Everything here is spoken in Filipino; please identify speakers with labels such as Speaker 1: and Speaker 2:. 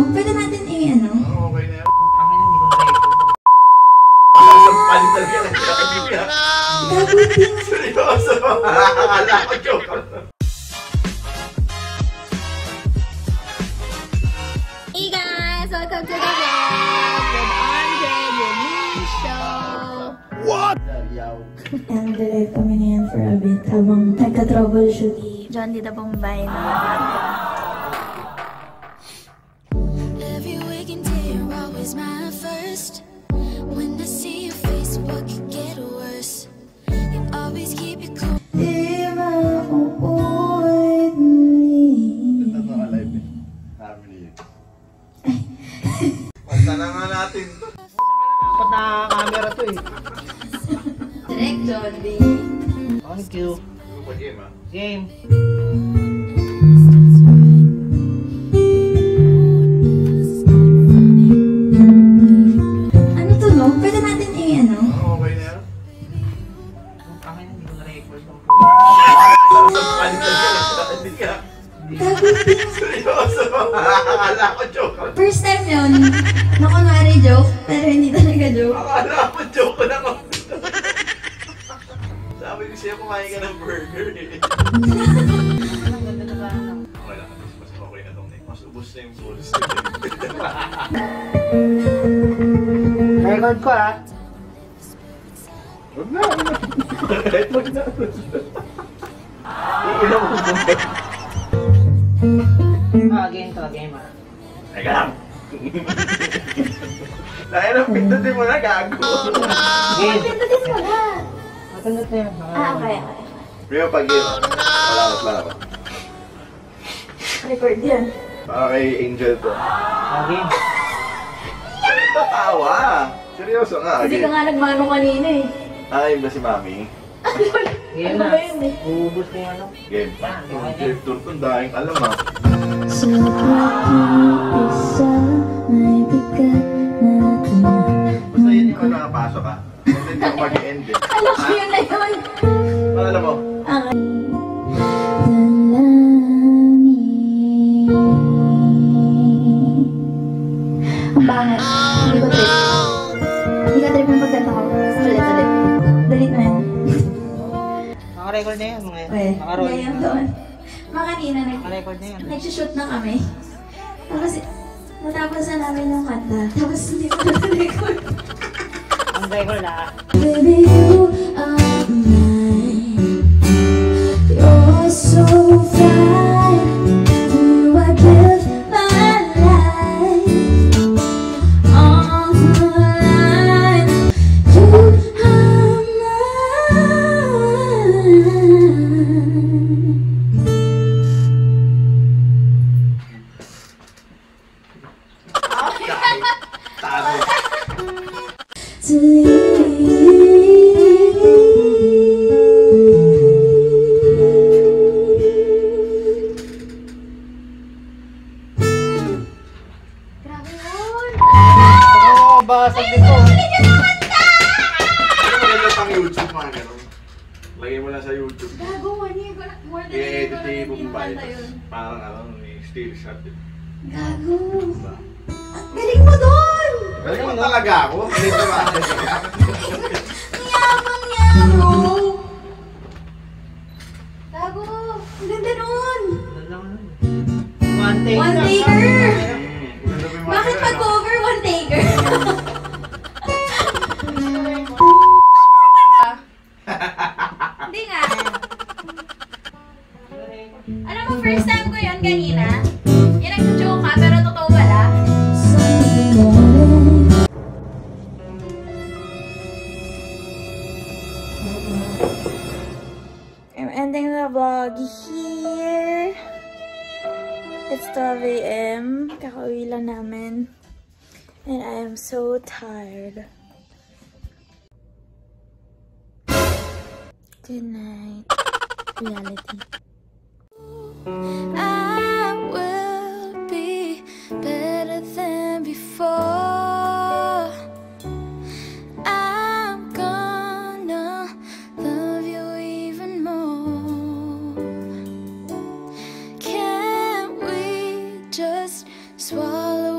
Speaker 1: Pwede natin i-ano?
Speaker 2: Oo, okay na yan.
Speaker 3: Akin na, hindi ko na-record.
Speaker 2: Palit talaga lang siya.
Speaker 1: Gagutin.
Speaker 2: Seryoso. Akala ko joke.
Speaker 1: Hey guys! Welcome to the vlog with Andrei Dionisio.
Speaker 2: What?
Speaker 1: And delay kami ngayon for a bit habang nagka-troubleshoot. John dito pong bahay na
Speaker 4: Every waking day you're always my first. When I see your face, what could get worse? You always keep it cool.
Speaker 1: Di ba uulit muli?
Speaker 2: Ito na live eh. Family eh. Pagka na nga natin to.
Speaker 3: Dapat na camera to eh.
Speaker 1: Direct John D.
Speaker 3: Thank you.
Speaker 2: Game ah.
Speaker 3: Game.
Speaker 1: Ano to no? Pwede natin i-ano?
Speaker 2: Oo, okay na yan.
Speaker 3: Akin na, hindi ko na-record.
Speaker 2: Palit talaga lang siya. Hindi ka.
Speaker 1: Gagutin.
Speaker 2: Seryoso. Akala ko joke.
Speaker 1: First time yun. Na kunwari joke, pero hindi talaga joke.
Speaker 2: Akala ko joke lang ako. Sabi ko siya kumain ka ng burger eh. Okay lang, mas okay na itong neck. Mas ubos na yung balls.
Speaker 3: Record ko ah.
Speaker 2: Huwag na, huwag na. Huwag na. Iinom mo ba?
Speaker 3: Game to, game ah.
Speaker 2: Teka lang. Dahil ang pindutin mo na, gago.
Speaker 3: Game.
Speaker 1: Pindutin mo na.
Speaker 3: Matundot na yun.
Speaker 1: Okay.
Speaker 2: Prima pag-game ah. Malawat.
Speaker 1: Record yan.
Speaker 2: Para kay Angel to.
Speaker 3: Game.
Speaker 2: Tatawa. Seryoso nga.
Speaker 1: Hindi ka nga nagmano kanina eh.
Speaker 2: Ay, ba si Mami?
Speaker 3: Game
Speaker 1: Ano
Speaker 3: na.
Speaker 1: ba yun eh?
Speaker 3: Uubos na yung ano.
Speaker 2: Game. Yung trip tour ko, dahing alam ah.
Speaker 1: Sa pag-ibisa, may bigat na
Speaker 2: Basta yun yung nakapasok ka. Hindi ka mag-end eh.
Speaker 1: alam ko yun na yun.
Speaker 2: Alam mo?
Speaker 1: Okay. Ang bangat. Hindi ko trip. Hindi ko trip yung pagkanta ko. Ulit. Dalit na yan.
Speaker 3: Naka-record na yan.
Speaker 1: Okay.
Speaker 3: Naka-roll.
Speaker 1: Ngayon doon. Mga kanina
Speaker 3: Naka-record na yan.
Speaker 1: nag-shoot na kami. Tapos natapos na namin yung kanta. Tapos hindi ko na-record.
Speaker 3: Ang record ah.
Speaker 1: Baby, you are mine. You're so fine. You I give my life on the line. You are
Speaker 2: Tago.
Speaker 1: mine. To you. Grabe yun!
Speaker 3: Oo, basag dito.
Speaker 2: Maganda pang YouTube mga ganun. Lagay mo lang sa YouTube.
Speaker 1: Gago, more than
Speaker 2: I-edit
Speaker 1: year
Speaker 2: yung
Speaker 1: ko
Speaker 2: bumbay.
Speaker 1: na yun.
Speaker 2: Parang ano, still shot eh.
Speaker 1: Gago!
Speaker 2: Diba?
Speaker 1: Ang galing mo doon!
Speaker 2: Galing mo talaga ako. Hindi ka ba?
Speaker 1: Yamang bro! Gago! Ang ganda nun!
Speaker 3: One take.
Speaker 1: One taker!
Speaker 2: Maganda pa yung mga
Speaker 1: Bakit
Speaker 2: ganun,
Speaker 1: pag-cover one taker? Hindi nga. Alam mo, first time ko yun kanina. Yung nag-joke ka, pero totoo pala. I'm ending the vlog here. It's 12 AM. Kakauwi lang namin. And I am so tired. Good night. Reality.
Speaker 4: I will be better than before. I'm gonna love you even more. Can't we just swallow